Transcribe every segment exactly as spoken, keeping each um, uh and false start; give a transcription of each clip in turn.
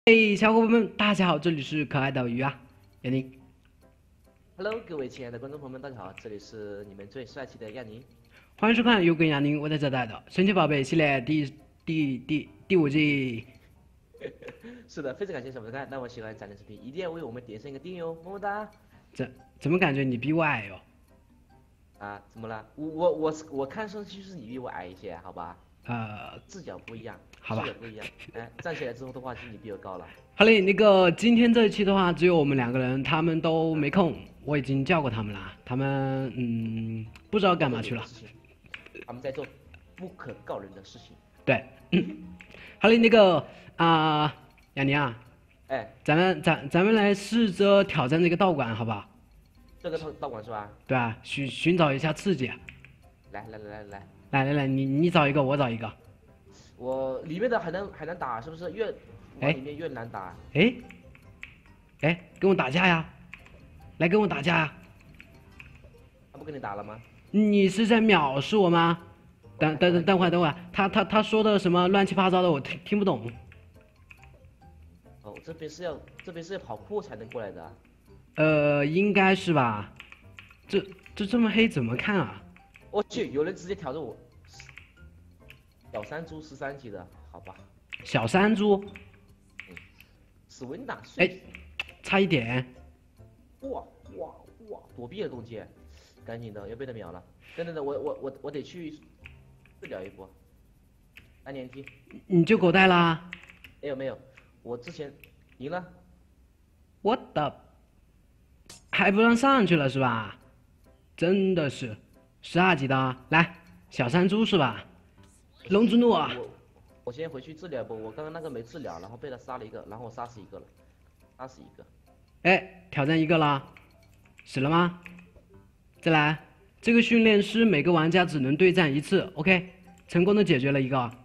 嘿，小伙伴们，大家好，这里是可爱的鱼啊，亚宁。 Hello，各位亲爱的观众朋友们，大家好，这里是你们最帅气的亚宁。 欢迎收看由跟亚宁为大家带来的神奇宝贝系列第第第第五季。 是的，非常感谢小伙伴看，那么喜欢咱的视频，一定要为我们点上一个订阅哦，么么哒。 怎怎么感觉你比我矮哟？ 啊，怎么了？我我我我看上去是你比我矮一些，好吧？ 呃， 视角不一样， 好吧视角不一样。哎，站起来之后的话，就你比我高了。 好嘞，那个今天这一期的话，只有我们两个人，他们都没空，我已经叫过他们了，他们嗯不知道干嘛去了。 他们在做不可告人的事情。 对，嗯，好嘞，那个啊，亚宁啊， 哎， 咱们咱咱们来试着挑战这个道馆，好不好？ 这个道道馆是吧？ 对啊，寻寻找一下刺激。 来来来来来， 来来来，你你找一个，我找一个。 我里面的还能还能打，是不是？越往里面越难打。 哎，哎，跟我打架呀！来跟我打架呀！ 他不跟你打了吗？ 你是在藐视我吗？等等等等会儿等会儿，他他他说的什么乱七八糟的，我听听不懂。 哦，这边是要这边是要跑酷才能过来的啊。 呃，应该是吧？这这这么黑怎么看啊？ 我去，有人直接挑着我。小山猪十三级的，好吧。 小山猪。 嗯。史文达。 哎，差一点。 哇哇哇！躲避了攻击，赶紧的，要被他秒了。等等等，我我我我得去治疗一波。按连梯。 你就狗带啦？ 没有没有，我之前赢了。 我的，还不让上去了是吧？真的是，十二级的，来，小山猪是吧？龙之怒啊！ 我我先回去治疗一波，我刚刚那个没治疗，然后被他杀了一个，然后我杀死一个了，杀死一个。 哎，挑战一个了，死了吗？再来，这个训练师每个玩家只能对战一次 ，OK， 成功的解决了一个。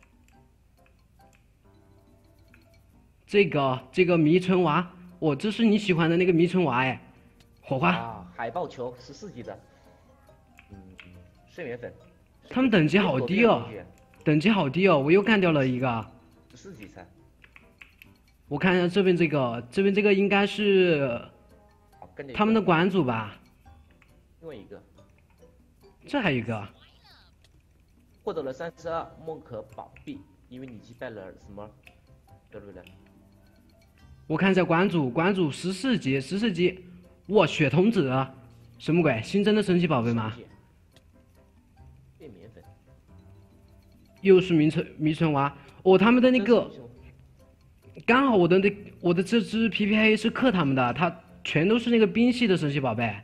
这个这个迷春娃，哦，这是你喜欢的那个迷春娃哎，火花。 啊，海豹球十四级的，嗯，睡眠粉。 他们等级好低哦，等级好低哦，我又干掉了一个。 十四级才。 我看一下这边这个，这边这个应该是他们的馆主吧？ 另外一个。 这还有一个。 获得了三十二梦可宝币，因为你击败了什么？对不对？ 我看一下馆主，馆主十四级，十四级，哇，血童子，什么鬼？新增的神奇宝贝吗？ 变棉粉。 又是迷春迷春娃，哦，他们的那个。刚好我的那我的这只皮皮黑是克他们的，它全都是那个冰系的神奇宝贝。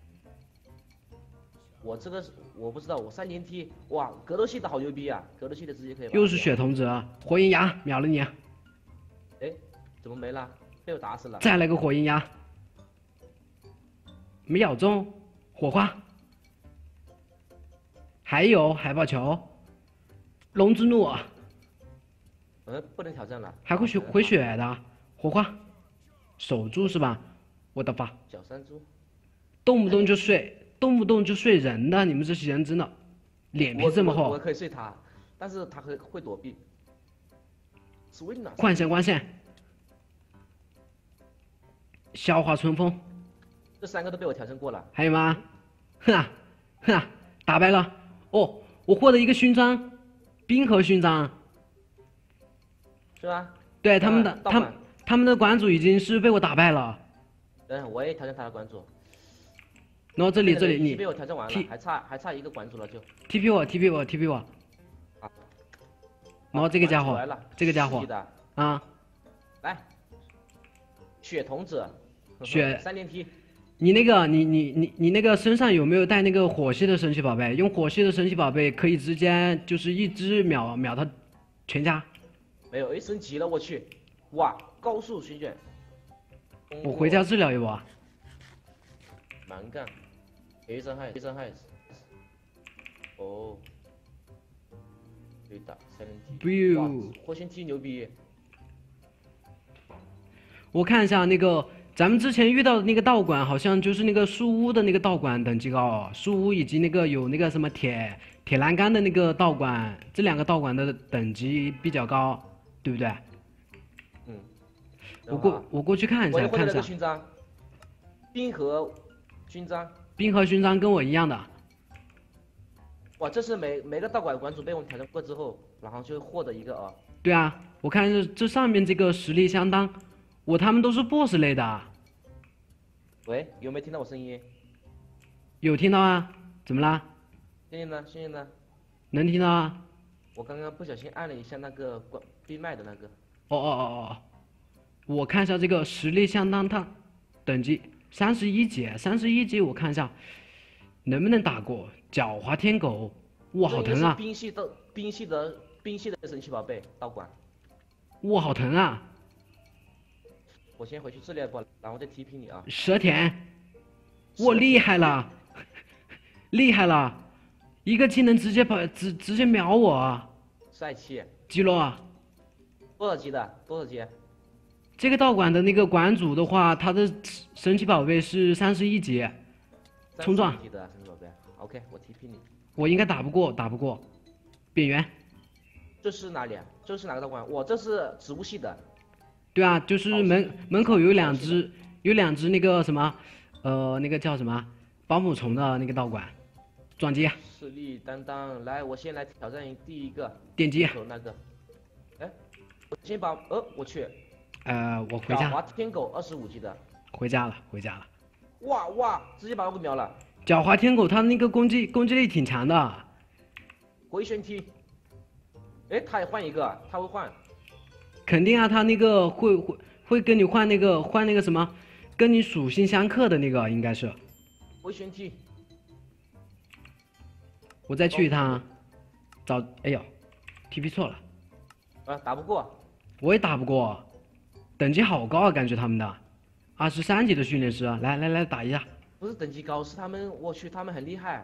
我这个我不知道，我三连踢，哇，格斗系的好牛逼啊！格斗系的直接可以。 又是血童子，火焰牙秒了你。 哎，怎么没了？被我打死了。 再来个火焰牙，没咬中，火花。还有海豹球，龙之怒。 嗯，不能挑战了， 还会血回血的火花，守住是吧？我的妈！ 小山猪， 动不动就睡，动不动就睡人的，你们这些人真的，脸皮这么厚。 我, 我, 我可以睡他，但是他会会躲避。 幻线光线，消化春风， 这三个都被我挑战过了。 还有吗？哼啊哼啊，打败了！哦，我获得一个勋章，冰河勋章。 是吧？ 对，他们的他们他们的馆主已经是被我打败了。 嗯，我也挑战他的馆主。 然后这里这里你被我挑战完了，还差还差一个馆主了就。 T P 我 T P 我 T P 我。 啊。 然后这个家伙，这个家伙啊， 来，血童子， 血三连踢。 你那个你你你你那个身上有没有带那个火系的神奇宝贝？用火系的神奇宝贝可以直接就是一只秒秒他全家。 没有，哎，升级了，我去，哇，高速旋转。 我回家治疗一波。 蛮干，黑伤害，黑伤害。哦，对打三连踢。哇，火星踢牛逼。 我看一下那个咱们之前遇到的那个道馆，好像就是那个树屋的那个道馆等级高，树屋以及那个有那个什么铁铁栏杆的那个道馆，这两个道馆的等级比较高。对不对？ 嗯， 我过我过去看一下， 我也获得了个看一下。 勋章，冰河勋章。 冰河勋章跟我一样的。 哇，这是每每个道馆馆主被我们挑战过之后，然后就会获得一个啊。 对啊，我看这这上面这个实力相当，我他们都是 boss 类的啊。 喂，有没有听到我声音？ 有听到啊？怎么啦？ 现在呢？现在呢？ 能听到啊？ 我刚刚不小心按了一下那个关闭麦的那个。 哦哦哦哦，我看一下这个实力相当烫，等级三十一级，三十一级我看一下能不能打过狡猾天狗。哇，好疼啊！ 冰系的冰系的冰系的神奇宝贝道馆。 哇，好疼啊！ 我先回去治疗一波，然后再 T P 你啊。 蛇田，我厉害了，厉害了，一个技能直接把直直接秒我。 帅气。 基洛， 多少级的？多少级？ 这个道馆的那个馆主的话，他的神奇宝贝是三十一级，冲撞。 级的神奇宝贝 ，OK， 我 T P 你。 我应该打不过，打不过。边缘。 这是哪里啊？这是哪个道馆？我这是植物系的。 对啊，就是门门口有两只，有两只那个什么，呃，那个叫什么保姆虫的那个道馆，撞击。 势力担当，来，我先来挑战第一个。 点击。 那个，哎，我先把，呃，我去。 呃，我回家。 狡猾天狗二十五级的。 回家了，回家了。 哇哇，直接把我给秒了。 狡猾天狗它那个攻击攻击力挺强的。 回旋踢。哎，他也换一个，他会换。 肯定啊，他那个会会会跟你换那个换那个什么，跟你属性相克的那个应该是。 回旋踢。 我再去一趟，找哎呦 ，T P 错了。 啊，打不过。 我也打不过，等级好高啊，感觉他们的，二十三级的训练师，来来来打一下。 不是等级高，是他们，我去，他们很厉害。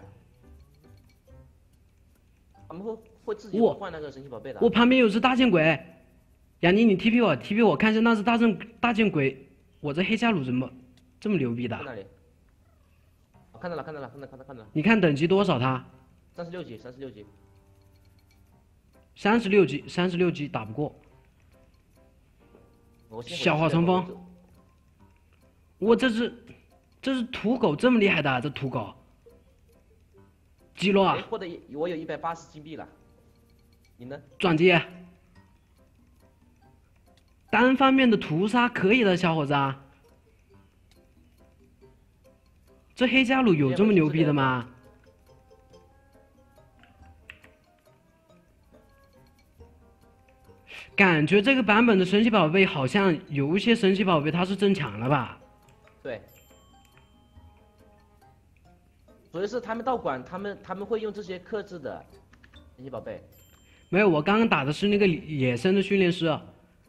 他们会会自己换那个神奇宝贝的。 我旁边有只大剑鬼。雅妮，你 T P 我 T P 我看一下那只大正大剑鬼，我这黑加鲁怎么这么牛逼的？ 在哪里？我看到了，看到了，看到看到看到了。 你看等级多少他？ 三十六级，三十六级。 三十六级，三十六级打不过。小花冲锋。我这只这只土狗这么厉害的，这土狗。击落啊！ 获得我有一百八十金币了，你呢？ 撞击。单方面的屠杀可以的，小伙子啊！这黑加鲁有这么牛逼的吗？感觉这个版本的神奇宝贝好像有一些神奇宝贝它是增强了吧？ 对，主要是他们道馆，他们他们会用这些克制的神奇宝贝。 没有，我刚刚打的是那个野生的训练师。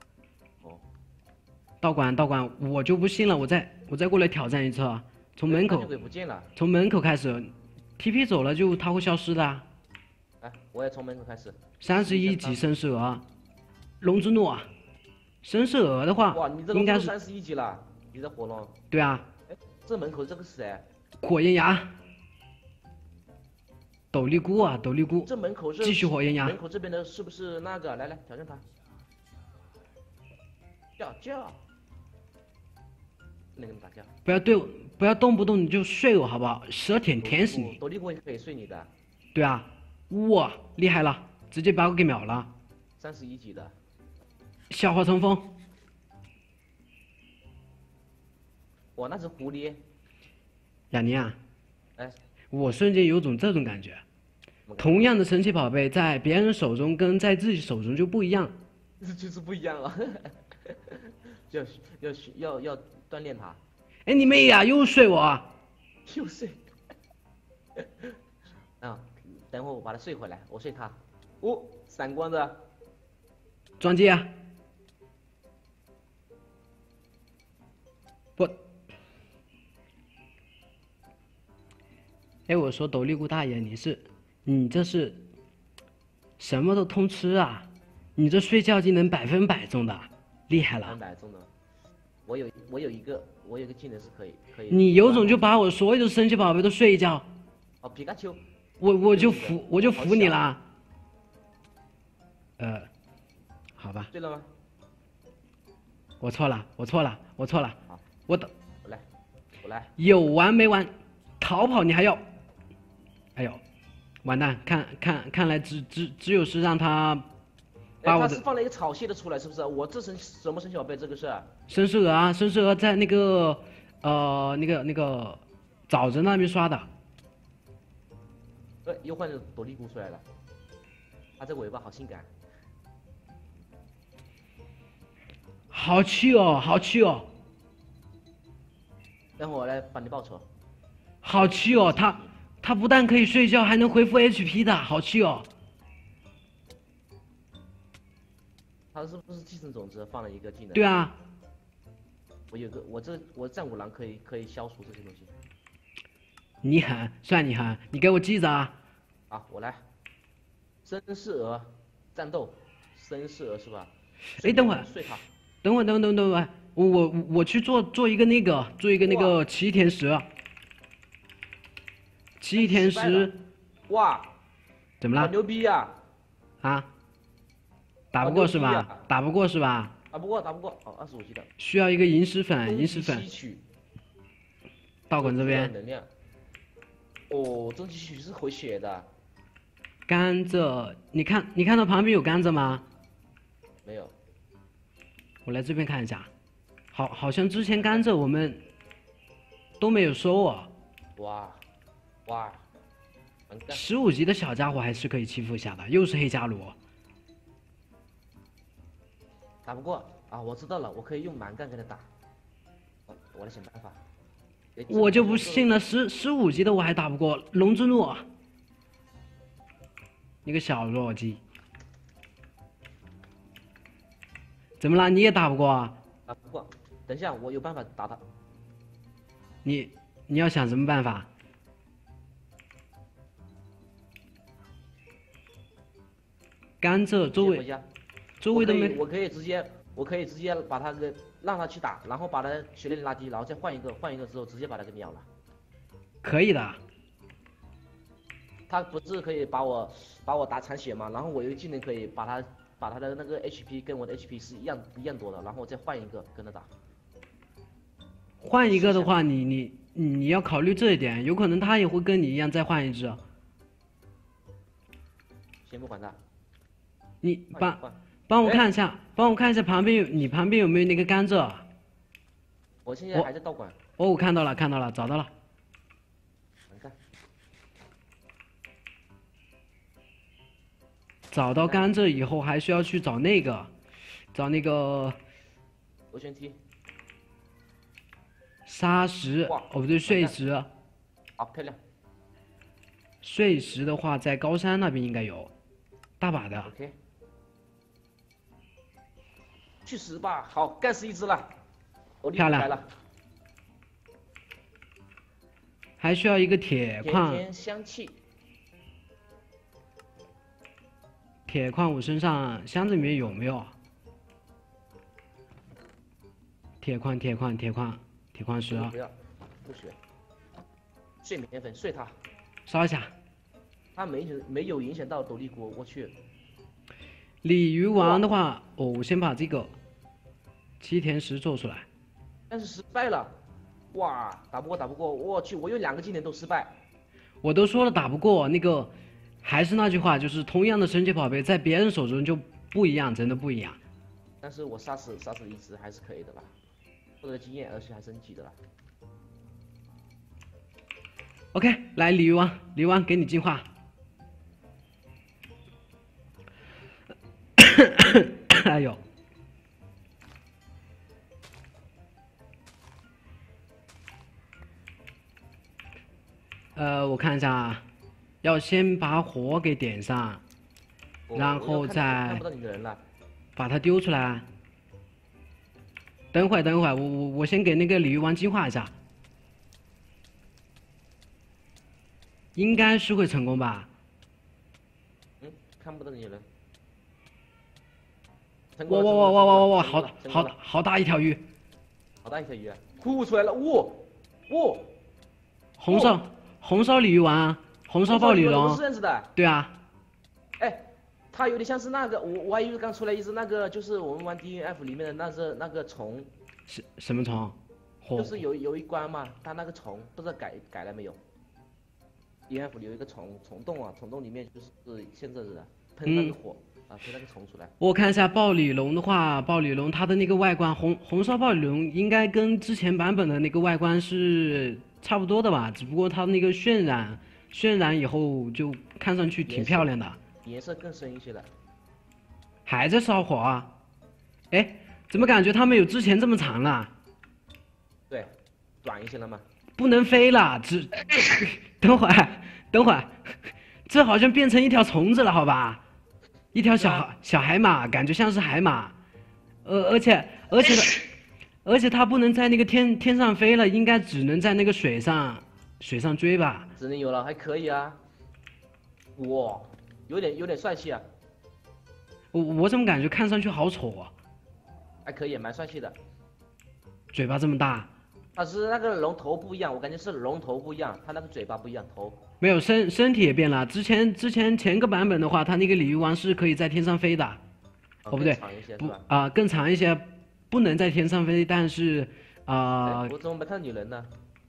道馆，道馆，我就不信了，我再我再过来挑战一次啊！从门口， 不见了， 从门口开始 ，T P 走了就它会消失的。 来，我也从门口开始。 三十一级绅士鹅，龙之怒啊！绅士鹅的话， 哇，你这应该是三十一级了，你这火龙。 对啊。 哎，这门口这个是谁？ 火焰牙。斗笠菇啊，斗笠菇。 这门口是继续火焰牙。 门口这边的是不是那个？来来，挑战他。叫叫。不能跟你打架， 不要对我，不要动不动你就睡我好不好？蛇舔舔死你！ 斗笠菇也可以睡你的。 对啊，哇，厉害了，直接把我给秒了。 三十一级的。 笑话冲锋。 哇，那只狐狸。 雅尼啊， 哎， 我瞬间有种这种感觉，同样的神奇宝贝在别人手中跟在自己手中就不一样。 就是不一样啊！要要要要。锻炼他， 哎，你妹呀！又睡我， 又睡。啊，等会我把他睡回来，我睡他。哦，闪光的， 撞击啊！不，哎，我说斗笠菇大爷，你是，你这是什么都通吃啊？你这睡觉技能百分百中的，厉害了！ 百分百中的。我有我有一个我有一个技能是可以可以。 你有种就把我所有的神奇宝贝都睡一觉。 哦，皮卡丘。 我我就服我就服你啦。呃，好吧。 对了吗？ 我错了，我错了，我错了。 好， 我的， 我来，我来。 有完没完？逃跑你还要？哎呦，完蛋！看看看来只只只有是让他把我的。 他是放了一个草蟹的出来，是不是？我这神什么神奇宝贝？这个是绅士鹅啊，绅士鹅在那个呃那个那个沼泽那边刷的。 呃，又换成朵莉菇出来了，它这尾巴好性感。 好气哦，好气哦！ 待会我来帮你报仇。 好气哦，他他不但可以睡觉，还能恢复 H P 的，好气哦！ 他是不是寄生种子放了一个技能？ 对啊， 我有个，我这我战五郎可以可以消除这些东西。 你狠，算你狠，你给我记着啊！ 啊，我来。绅士鹅战斗，绅士鹅是吧？ 哎，等会儿， 睡它。 等会儿，等会儿，等会儿，我我我去做做一个那个，做一个那个奇异甜食。奇异甜食。 哇！ 怎么了？ 好牛逼呀！ 啊？打不过是吧？打不过是吧？ 打不过，打不过。哦，二十五级的。 需要一个萤石粉，萤石粉。倒滚这边。 能量。哦，终极吸取是回血的。 甘蔗，你看，你看到旁边有甘蔗吗？ 没有。 我来这边看一下，好，好像之前甘蔗我们都没有收啊。 哇，哇， 十五级的小家伙还是可以欺负一下的，又是黑加罗。 打不过啊！我知道了，我可以用蛮干跟他打。我来想办法。 我就不信了，十十五级的我还打不过龙之怒，你个小弱鸡！怎么了？你也打不过啊？ 打不过，等一下，我有办法打他。 你你要想什么办法？甘蔗周围周围都没， 我可以直接，我可以直接把他给让他去打，然后把他血量拉低，然后再换一个，换一个之后直接把他给秒了。 可以的。 他不是可以把我把我打残血吗？然后我有技能可以把他。把他的那个 H P 跟我的 H P 是一样一样多的，然后我再换一个跟他打。 换一个的话，你你你要考虑这一点，有可能他也会跟你一样再换一只。 先不管他。 你帮帮我看一下，帮我看一下旁边有你旁边有没有那个甘蔗？ 我现在还在道馆。 哦，我看到了，看到了，找到了。找到甘蔗以后，还需要去找那个，找那个螺旋梯、 砂石，哦不对，碎石。 好漂亮。 碎石的话，在高山那边应该有，大把的。 OK。去死吧！好，干死一只了。 漂亮。 了。 还需要一个铁矿。 甜甜香气。 铁矿我身上箱子里面有没有？铁矿，铁矿，铁矿，铁矿石。 不要，不学。睡眠粉，睡它。 烧一下。 它没影没有影响到斗笠菇，我去。 鲤鱼王的话，哦，我先把这个七田石做出来。 但是失败了，哇，打不过，打不过，我去，我有两个技能都失败。 我都说了打不过那个。还是那句话，就是同样的神奇宝贝，在别人手中就不一样，真的不一样。 但是我杀死杀死一只还是可以的吧，获得经验，而且还升级的啦。 OK， 来鲤鱼王，鲤鱼王给你进化。哎呦，呃，我看一下啊。要先把火给点上，然后再把它丢出来。等会儿，等会儿，我我我先给那个鲤鱼王净化一下，应该是会成功吧？ 嗯，看不到你人。 哇哇哇哇哇哇哇！好好好大一条鱼， 好大一条鱼啊！呼出来了，哇哇！ 红烧红烧鲤鱼王。红烧暴鲤龙， 是这样子的。 对啊。 哎， 它有点像是那个，我我还以为刚出来一只那个，就是我们玩 D N F 里面的那只那个虫。 什什么虫？ 就是有有一关嘛，它那个虫不知道改改了没有。D N F 里有一个虫虫洞啊，虫洞里面就是限制的，喷那个火、嗯、啊，喷那个虫出来。 我看一下暴鲤龙的话，暴鲤龙它的那个外观，红红烧暴鲤龙应该跟之前版本的那个外观是差不多的吧，只不过它那个渲染渲染以后就看上去挺漂亮的， 颜色更深一些了。 还在烧火啊？哎，怎么感觉它没有之前这么长了？ 对，短一些了吗？ 不能飞了，只等会儿，等会儿，这好像变成一条虫子了，好吧？一条小、啊、小海马，感觉像是海马，呃，而且而且而且它不能在那个天天上飞了，应该只能在那个水上水上追吧？ 只能有了，还可以啊。哇，有点有点帅气啊。 我我怎么感觉看上去好丑啊？ 还可以，蛮帅气的。 嘴巴这么大。 它是那个龙头不一样，我感觉是龙头不一样，它那个嘴巴不一样，头没有身身体也变了。之前之前前个版本的话，它那个鲤鱼王是可以在天上飞的，哦, 哦不对，不啊、呃、更长一些，不能在天上飞，但是啊、呃， 我怎么没看到有人呢？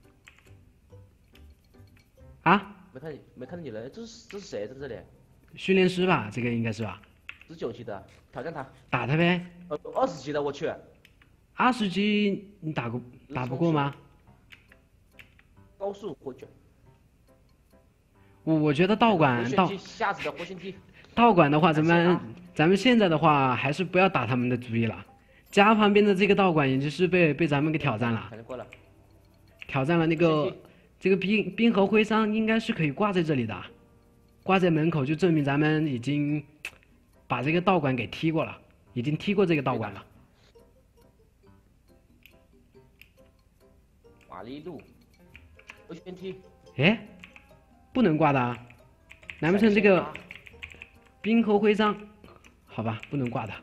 啊？ 没看没看到有人，这是这是谁在这里？ 训练师吧，这个应该是吧？ 十九级的，挑战他， 打他呗。 呃，二十级的，我去。 二十级你打过打不过吗？ 高速火卷。 我我觉得道馆道下子的活旋踢。 道馆的话，咱们咱们现在的话还是不要打他们的主意了。家旁边的这个道馆已经是被被咱们给挑战了。 过了。 挑战了那个这个冰冰河徽章应该是可以挂在这里的，挂在门口就证明咱们已经把这个道馆给踢过了，已经踢过这个道馆了。 玛丽路，回旋踢。 哎，不能挂的啊！难不成这个冰河徽章？好吧，不能挂的。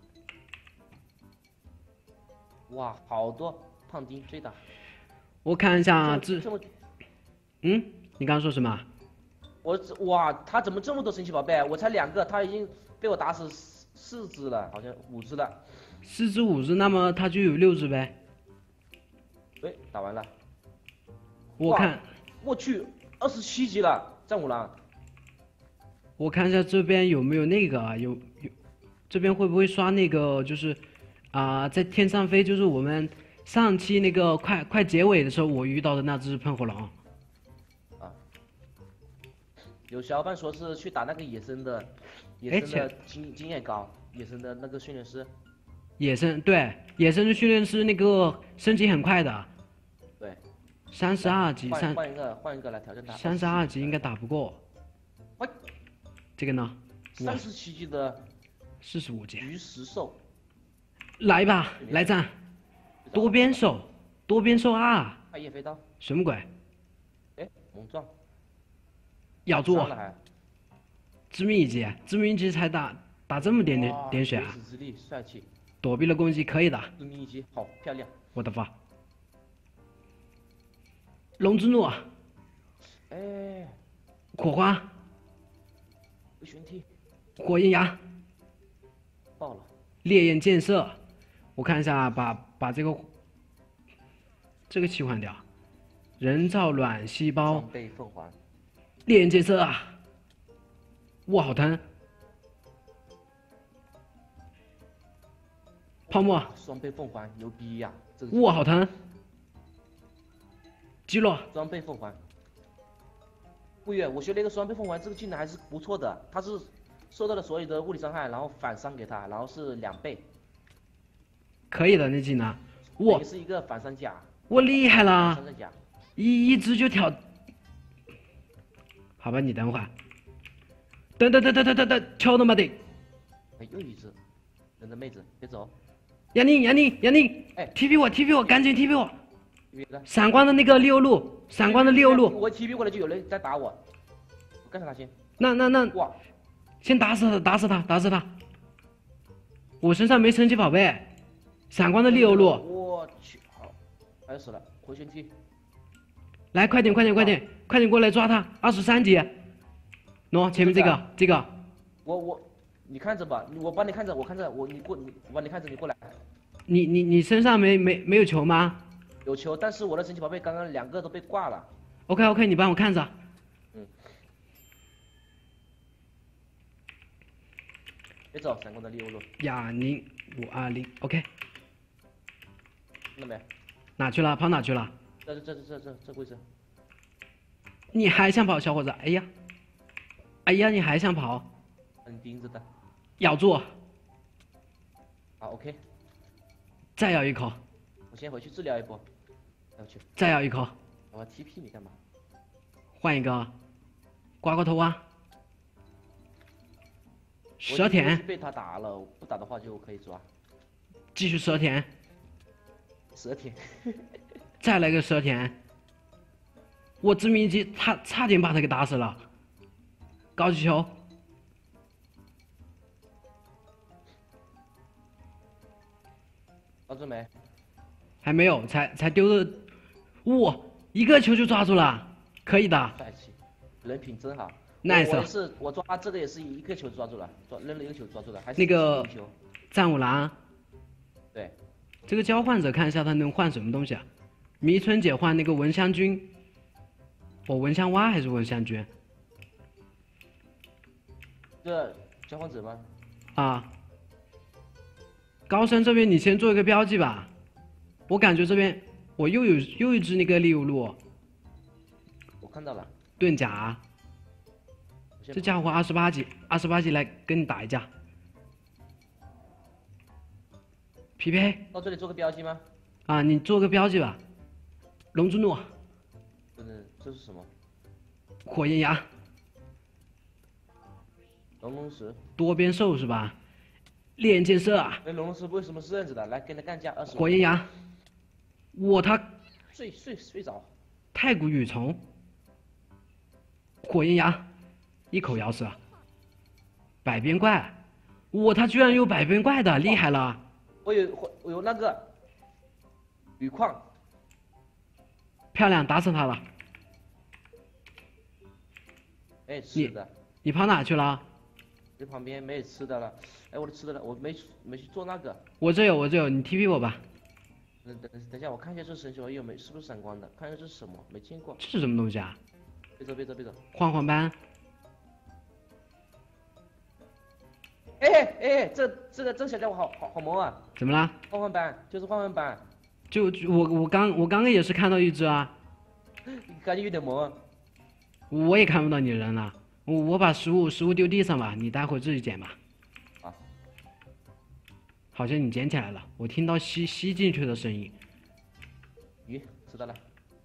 哇，好多胖丁追打。 我看一下这，嗯，你刚刚说什么？ 我哇，他怎么这么多神奇宝贝？我才两个，他已经被我打死四四只了，好像五只了。 四只五只，那么他就有六只呗。 哎，打完了。 我看， 我去，二十七级了，战五郎。 我看一下这边有没有那个啊？有有，这边会不会刷那个？就是啊、呃，在天上飞，就是我们上期那个快快结尾的时候，我遇到的那只喷火龙。 啊。有小伙伴说是去打那个野生的，野生的经经验高，野生的那个训练师。 野生对，野生的训练师那个升级很快的。 对。 三十二级，三换一个换一个来挑战他。 三十二级应该打不过。 喂， 这个呢？ 三十七级的。 四十五级。 鱼食兽。 来吧，来战！多边兽，多边兽啊！ 快夜飞刀。 什么鬼？ 哎，猛撞。 咬住我！致命一击，致命一击才打打这么点点点血啊！ 之力帅气。 躲避了攻击，可以的。 致命一击，好漂亮。 我的发。龙之怒， 哎， 火花， 回旋踢， 火焰牙， 爆了， 烈焰箭射，我看一下，把把这个这个切换掉，人造卵细胞， 双倍凤凰， 烈焰箭射啊，哇，好疼，泡沫， 双倍凤凰牛逼呀、啊，这个哇，好疼。击落双倍凤凰，不远，我学了一个双倍凤凰，这个技能还是不错的。它是受到了所有的物理伤害，然后反伤给他，然后是两倍， 可以的那技能。 我也是一个反伤甲。 我厉害了，一一直就挑。好吧，你等会儿。等等等等等等等，敲他妈的！ 哎，又一只，等着妹子，别走。 杨宁，杨宁，杨宁， 哎 ，T P 我 ，T P 我，赶紧 T P 我。闪光的那个六路，闪光的六路， 我 T P 过来就有人在打我，我干啥他先？ 那那那， 哇！ 先打死他，打死他，打死他！我身上没神奇宝贝，闪光的六路。 我去，好，还死了，回旋踢。 来，快点，快点，快点，快点过来抓他！二十三级，喏，前面这个，这个。 我我你看着吧，我帮你看着，我看着，我你过你我帮你看着，你过来。 你你你身上没没没有球吗？ 有球，但是我的神奇宝贝刚刚两个都被挂了。 OK OK，你帮我看着。 嗯。别走，闪光的利欧路。 哑铃五二零 OK。 看到没？ 哪去了？跑哪去了？ 这这这这这这位置。 你还想跑，小伙子？哎呀，哎呀，你还想跑？ 很盯着的。 咬住。 好 OK。 再咬一口。 我先回去治疗一波。要去。 再咬一口。 我要 T P 你干嘛？ 换一个。刮刮头啊。蛇田。 被他打了，不打的话就可以抓。 继续蛇田。 蛇田。 再来个蛇田。我致命击，他差点把他给打死了。高级球。 抓住没？ 还没有，才才丢了，哇，一个球就抓住了，可以的。 帅气，人品真好。 nice。 我也是，我抓这个也是一个球抓住了，抓扔了一个球抓住了，还是那个战五郎。 对。 这个交换者看一下他能换什么东西啊？迷春姐换那个蚊香菌。我、哦、蚊香蛙还是蚊香菌？ 这交换者吗？ 啊。高升这边你先做一个标记吧，我感觉这边我又有又一只那个利乌路。 我看到了。 盾甲。这家伙二十八级，二十八级来跟你打一架。匹配。 到这里做个标记吗？ 啊，你做个标记吧。龙之怒。 这是这是什么？ 火焰牙。 龙龙石。多边兽是吧？烈焰剑射啊！ 那龙龙石为什么是这样子的？来跟他干架二十。 火焰牙。我他。 睡睡睡着。 太古羽虫。火焰牙。一口咬死。百变怪。我他居然有百变怪的，厉害了！ 我有我有那个铝矿。 漂亮，打死他了。 哎，吃的。 你跑哪去了？ 这旁边没有吃的了。哎，我的吃的了，我没没去做那个。 我这有，我这有，你 T P 我吧。 等等等一下，我看一下这神奇宝贝有没是不是闪光的，看一下这是什么，没见过。 这是什么东西啊？ 别走别走别走。 晃晃斑。 哎哎，这这个这个小家伙好好好萌啊！ 怎么啦？ 晃晃斑就是晃晃斑。 就我我刚我刚刚也是看到一只啊。 感觉有点萌。 我也看不到你人了，我我把食物食物丢地上吧，你待会自己捡吧。 啊。 好像你捡起来了，我听到吸吸进去的声音。 鱼知道了。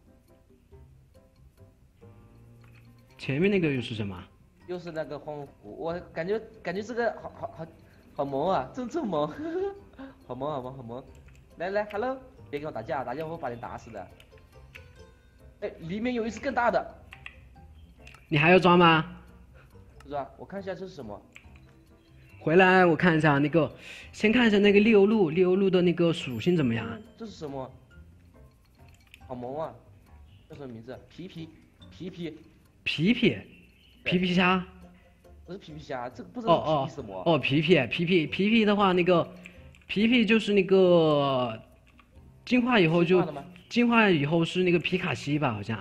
前面那个又是什么？ 又是那个荒湖，我感觉感觉这个好好好好萌啊，真真萌，好萌好萌好萌。来来 ，Hello， 别跟我打架，打架我会把你打死的。哎，里面有一只更大的。 你还要抓吗？ 不抓，我看一下这是什么。 回来我看一下那个，先看一下那个利欧路，利欧路的那个属性怎么样？ 嗯、这是什么？好萌啊！叫什么名字？皮皮皮皮皮皮皮皮虾。 不是皮皮虾，这个不知道皮什么。 哦哦皮皮皮皮皮皮的话，那个皮皮就是那个进化以后就进化以后是那个皮卡西吧，好像。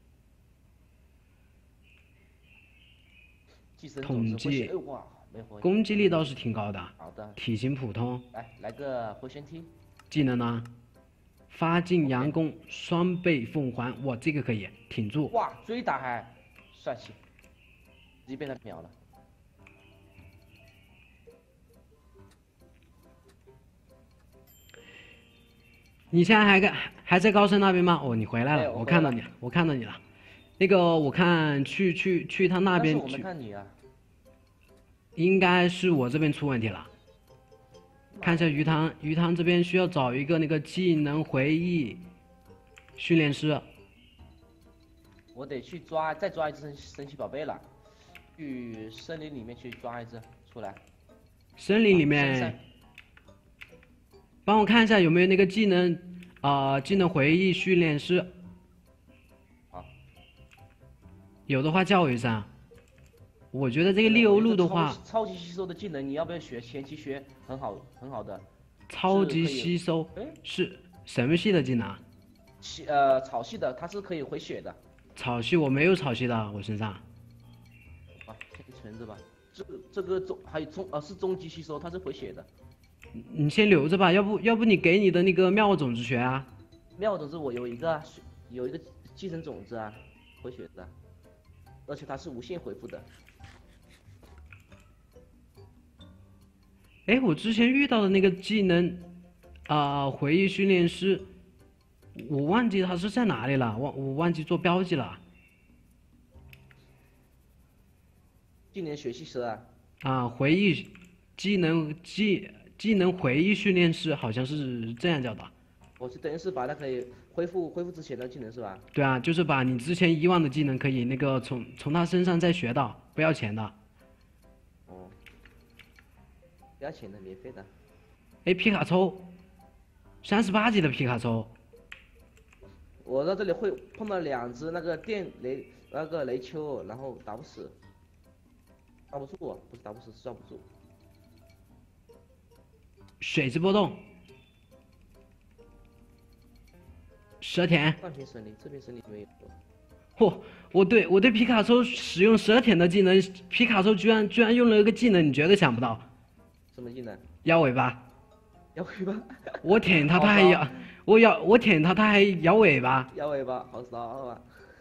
统计，攻击力倒是挺高的。 好的。 体型普通。 来来个回旋踢。 技能呢？发劲佯攻，双倍凤凰，哇，这个可以挺住。 哇，追打还帅气，直接被他秒了。 你现在还在还在高升那边吗？哦，你回来了， 哎、 我, 我看到你了，我看到你了。那个我看去去去他那边去。 我没看你啊。 应该是我这边出问题了。看一下鱼塘，鱼塘这边需要找一个那个技能回忆训练师。 我得去抓，再抓一只神奇宝贝了。去森林里面去抓一只出来。 森林里面。帮我看一下有没有那个技能，啊、呃，技能回忆训练师。 好。 有的话叫我一声。 我觉得这个利欧路的话， 超超级吸收的技能，你要不要学？前期学很好，很好的。 超级吸收是什么系的技能啊？ 系呃草系的，它是可以回血的。 草系我没有草系的，我身上。 啊，先存着吧。这这个中还有中呃是终极吸收，它是回血的。 你先留着吧，要不要不你给你的那个妙种子学啊？ 妙种子我有一个啊，有一个寄生种子啊，回血的，而且它是无限回复的。 哎，我之前遇到的那个技能，啊、呃，回忆训练师，我忘记它是在哪里了，忘我忘记做标记了。 技能学习蛇啊。 啊，回忆技能技技能回忆训练师好像是这样叫的。 我是等于是把它可以恢复恢复之前的技能是吧？ 对啊，就是把你之前遗忘的技能可以那个从从他身上再学到，不要钱的。 哦。不要钱的，免费的。 哎，皮卡丘，三十八级的皮卡丘。 我到这里会碰到两只那个电雷那个雷丘，然后打不死，抓不住，不是打不死，是抓不住。 水之波动。蛇田。 那边森林，这边森林没有。 嚯、哦，我对我对皮卡丘使用蛇田的技能，皮卡丘居然居然用了一个技能，你绝对想不到。 什么技能？ 摇尾巴。 摇尾巴。 我舔它，它还摇；我咬我舔它，它还摇尾巴。 摇尾巴，好骚啊！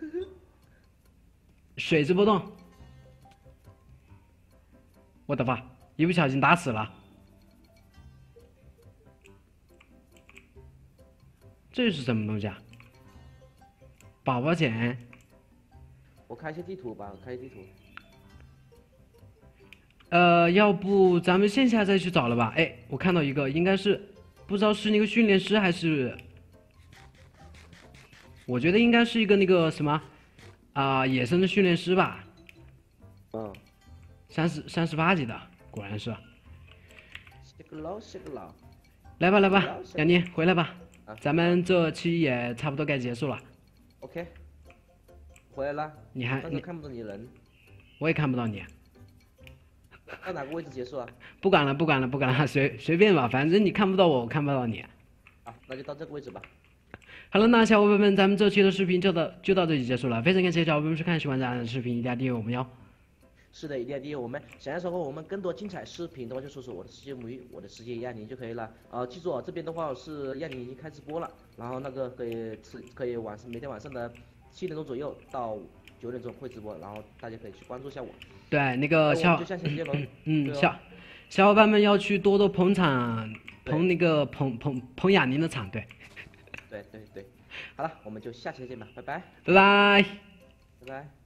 水之波动。我的妈！一不小心打死了。这是什么东西啊？宝宝锏。 我开一些地图吧，开一些地图。 呃，要不咱们线下再去找了吧？哎，我看到一个，应该是不知道是那个训练师还是，我觉得应该是一个那个什么啊、呃，野生的训练师吧。 嗯。 三十三十八级的，果然是。 谢个老，谢个老。 来吧来吧，杨妮回来吧。 啊、 咱们这期也差不多该结束了。 OK， 回来了。 你还你看不到你人， 我也看不到你。 到哪个位置结束啊？ 不管了不管了不管了，随随便吧，反正你看不到我，我看不到你。 啊，那就到这个位置吧。 好了，那小伙伴们，咱们这期的视频就到就到这里结束了。非常感谢小伙伴们收看，喜欢咱的视频一定要订阅我们哟。 是的，一定要订阅我们。想要收获我们更多精彩视频的话，就搜索我的世界母语，我的世界亚宁就可以了。呃，记住啊，这边的话是亚宁已经开直播了，然后那个可以吃，可以晚上每天晚上的七点钟左右到九点钟会直播，然后大家可以去关注一下我。 对，那个小就下期见喽。 嗯，哦、小小伙伴们要去多多捧场，捧那个捧捧捧亚宁的场，对。 对对对，好了，我们就下期再见吧，拜拜。 拜拜。 拜拜。